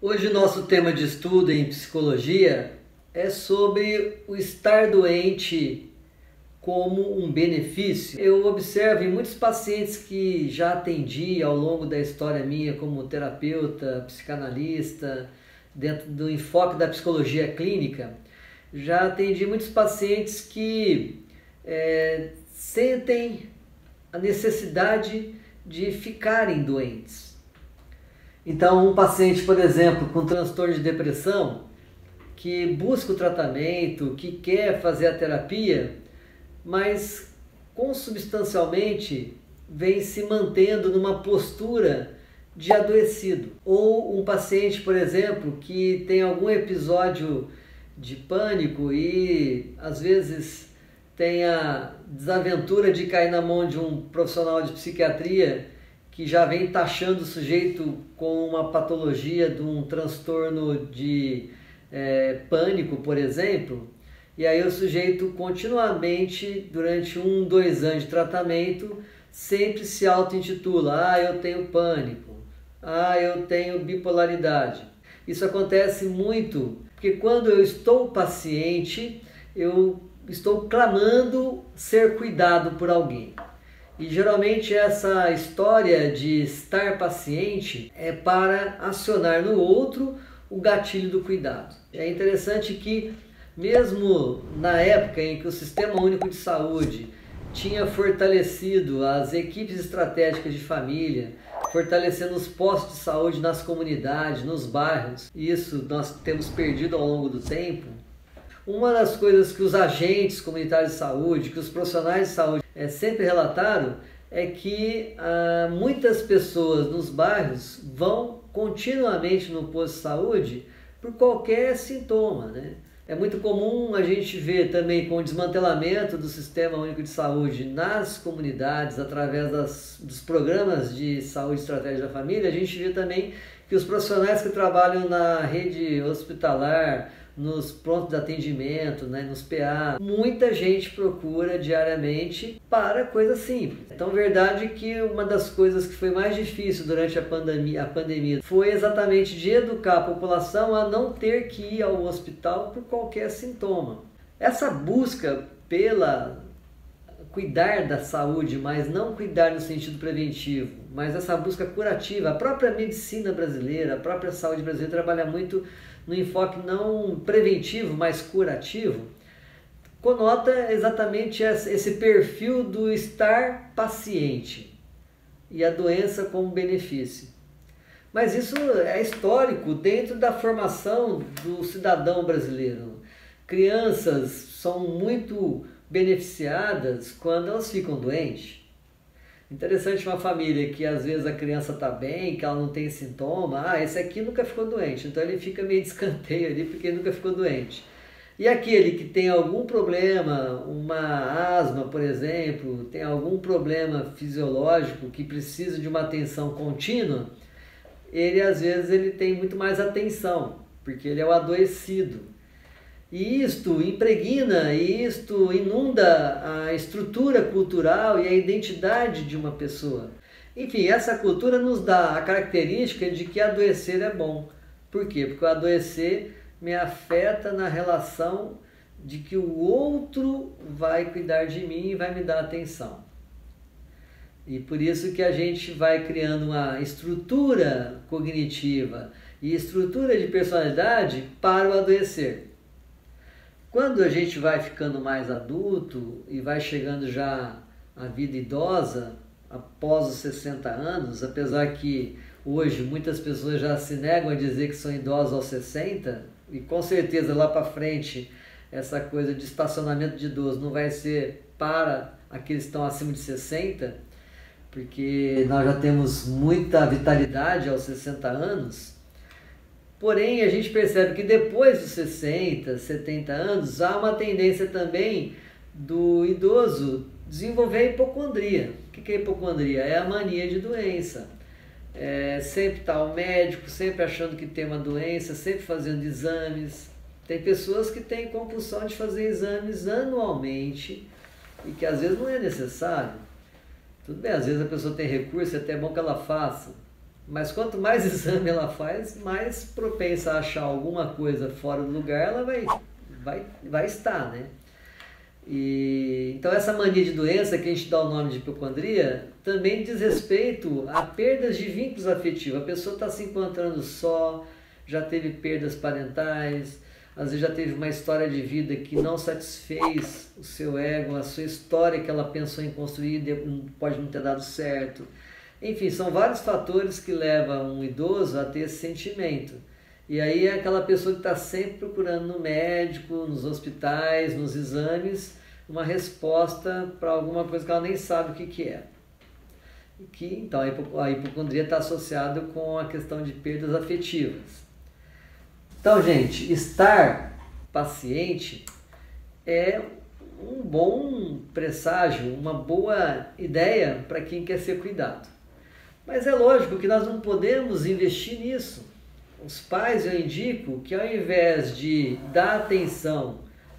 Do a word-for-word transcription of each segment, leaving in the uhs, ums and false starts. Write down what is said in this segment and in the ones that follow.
Hoje o nosso tema de estudo em psicologia é sobre o estar doente como um benefício. Eu observo em muitos pacientes que já atendi ao longo da história minha como terapeuta, psicanalista, dentro do enfoque da psicologia clínica, já atendi muitos pacientes que é, sentem a necessidade de ficarem doentes. Então, um paciente, por exemplo, com transtorno de depressão, que busca o tratamento, que quer fazer a terapia, mas consubstancialmente vem se mantendo numa postura de adoecido. Ou um paciente, por exemplo, que tem algum episódio de pânico e às vezes tem a desaventura de cair na mão de um profissional de psiquiatria que já vem taxando o sujeito com uma patologia de um transtorno de é, pânico, por exemplo, e aí o sujeito continuamente, durante um, dois anos de tratamento, sempre se auto-intitula: ah, eu tenho pânico, ah, eu tenho bipolaridade. Isso acontece muito, porque quando eu estou paciente, eu estou clamando ser cuidado por alguém. E geralmente essa história de estar paciente é para acionar no outro o gatilho do cuidado. É interessante que mesmo na época em que o Sistema Único de Saúde tinha fortalecido as equipes estratégicas de família, fortalecendo os postos de saúde nas comunidades, nos bairros, isso nós temos perdido ao longo do tempo. Uma das coisas que os agentes comunitários de saúde, que os profissionais de saúde é, sempre relataram, é que ah, muitas pessoas nos bairros vão continuamente no posto de saúde por qualquer sintoma, né? É muito comum a gente ver também com o desmantelamento do Sistema Único de Saúde nas comunidades, através das, dos programas de saúde estratégica da família, a gente vê também que os profissionais que trabalham na rede hospitalar, nos prontos de atendimento, né, nos P A, muita gente procura diariamente para coisas simples. Então, verdade que uma das coisas que foi mais difícil durante a pandemia, a pandemia foi exatamente de educar a população a não ter que ir ao hospital por qualquer sintoma. Essa busca pela cuidar da saúde, mas não cuidar no sentido preventivo, mas essa busca curativa, a própria medicina brasileira, a própria saúde brasileira trabalha muito no enfoque não preventivo, mas curativo, conota exatamente esse perfil do estar paciente e a doença como benefício. Mas isso é histórico dentro da formação do cidadão brasileiro. Crianças são muito beneficiadas quando elas ficam doentes. Interessante uma família que às vezes a criança está bem, que ela não tem sintoma. Ah, esse aqui nunca ficou doente, então ele fica meio de escanteio ali porque ele nunca ficou doente. E aquele que tem algum problema, uma asma, por exemplo, tem algum problema fisiológico que precisa de uma atenção contínua, ele às vezes ele tem muito mais atenção, porque ele é o adoecido. E isto impregna, e isto inunda a estrutura cultural e a identidade de uma pessoa. Enfim, essa cultura nos dá a característica de que adoecer é bom. Por quê? Porque o adoecer me afeta na relação de que o outro vai cuidar de mim e vai me dar atenção. E por isso que a gente vai criando uma estrutura cognitiva e estrutura de personalidade para o adoecer. Quando a gente vai ficando mais adulto e vai chegando já à vida idosa, após os sessenta anos, apesar que hoje muitas pessoas já se negam a dizer que são idosos aos sessenta, e com certeza lá para frente essa coisa de estacionamento de idoso não vai ser para aqueles que estão acima de sessenta, porque nós já temos muita vitalidade aos sessenta anos. Porém, a gente percebe que depois dos sessenta, setenta anos, há uma tendência também do idoso desenvolver a hipocondria. O que é hipocondria? É a mania de doença. É, sempre está o médico, sempre achando que tem uma doença, sempre fazendo exames. Tem pessoas que têm compulsão de fazer exames anualmente e que às vezes não é necessário. Tudo bem, às vezes a pessoa tem recurso, é até bom que ela faça. Mas quanto mais exame ela faz, mais propensa a achar alguma coisa fora do lugar ela vai, vai, vai estar, né? E, então essa mania de doença que a gente dá o nome de hipocondria também diz respeito a perdas de vínculos afetivos. A pessoa está se encontrando só, já teve perdas parentais, às vezes já teve uma história de vida que não satisfez o seu ego, a sua história que ela pensou em construir pode não ter dado certo. Enfim, são vários fatores que levam um idoso a ter esse sentimento. E aí é aquela pessoa que está sempre procurando no médico, nos hospitais, nos exames, uma resposta para alguma coisa que ela nem sabe o que, que é. Que, então a hipocondria está associada com a questão de perdas afetivas. Então, gente, estar paciente é um bom presságio, uma boa ideia para quem quer ser cuidado. Mas é lógico que nós não podemos investir nisso. Os pais, eu indico que ao invés de dar atenção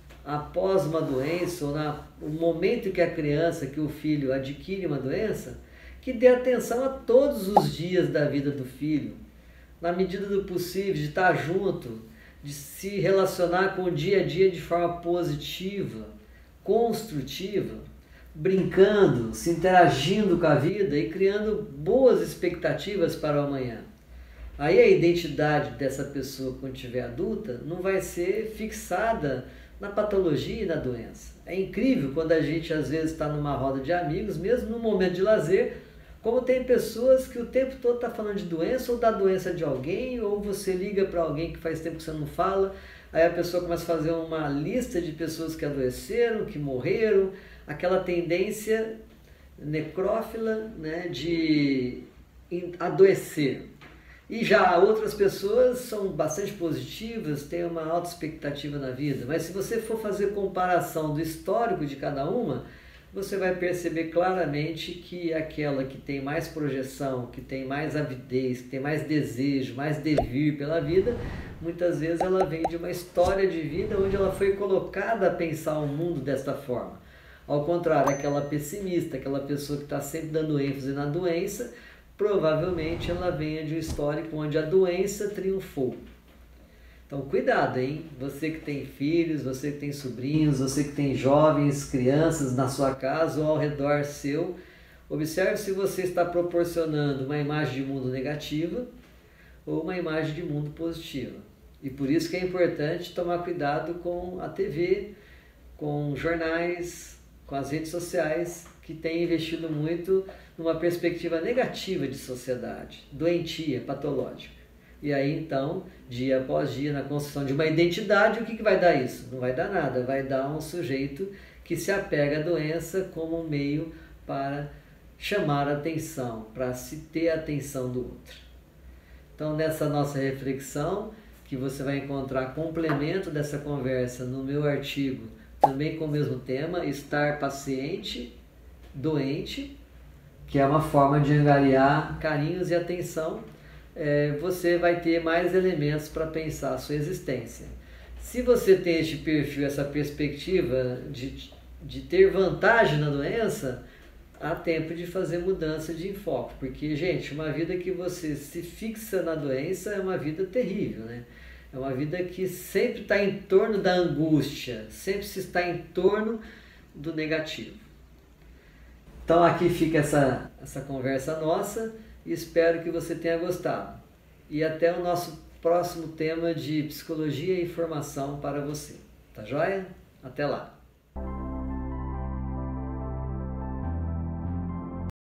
após uma doença ou no momento que a criança, que o filho adquire uma doença, que dê atenção a todos os dias da vida do filho, na medida do possível, de estar junto, de se relacionar com o dia a dia de forma positiva, construtiva, brincando, se interagindo com a vida e criando boas expectativas para o amanhã. Aí a identidade dessa pessoa, quando estiver adulta, não vai ser fixada na patologia e na doença. É incrível quando a gente às vezes está numa roda de amigos, mesmo no momento de lazer, como tem pessoas que o tempo todo está falando de doença ou da doença de alguém, ou você liga para alguém que faz tempo que você não fala, aí a pessoa começa a fazer uma lista de pessoas que adoeceram, que morreram, aquela tendência necrófila, né, de adoecer. E já outras pessoas são bastante positivas, têm uma alta expectativa na vida, mas se você for fazer comparação do histórico de cada uma, você vai perceber claramente que aquela que tem mais projeção, que tem mais avidez, que tem mais desejo, mais devir pela vida, muitas vezes ela vem de uma história de vida onde ela foi colocada a pensar o mundo desta forma. Ao contrário, aquela pessimista, aquela pessoa que está sempre dando ênfase na doença, provavelmente ela venha de um histórico onde a doença triunfou. Então cuidado, hein? Você que tem filhos, você que tem sobrinhos, você que tem jovens, crianças na sua casa ou ao redor seu, observe se você está proporcionando uma imagem de mundo negativa ou uma imagem de mundo positiva. E por isso que é importante tomar cuidado com a T V, com jornais, com as redes sociais, que têm investido muito numa perspectiva negativa de sociedade, doentia, patológica. E aí então, dia após dia, na construção de uma identidade, o que, que vai dar isso? Não vai dar nada, vai dar um sujeito que se apega à doença como um meio para chamar a atenção, para se ter a atenção do outro. Então, nessa nossa reflexão, que você vai encontrar complemento dessa conversa no meu artigo, também com o mesmo tema, estar paciente, doente, que é uma forma de angariar carinhos e atenção, é, você vai ter mais elementos para pensar a sua existência. Se você tem este perfil, essa perspectiva de, de ter vantagem na doença, há tempo de fazer mudança de enfoque, porque, gente, uma vida que você se fixa na doença é uma vida terrível, né? É uma vida que sempre está em torno da angústia, sempre se está em torno do negativo. Então aqui fica essa, essa conversa nossa e espero que você tenha gostado. E até o nosso próximo tema de psicologia e informação para você. Tá joia? Até lá!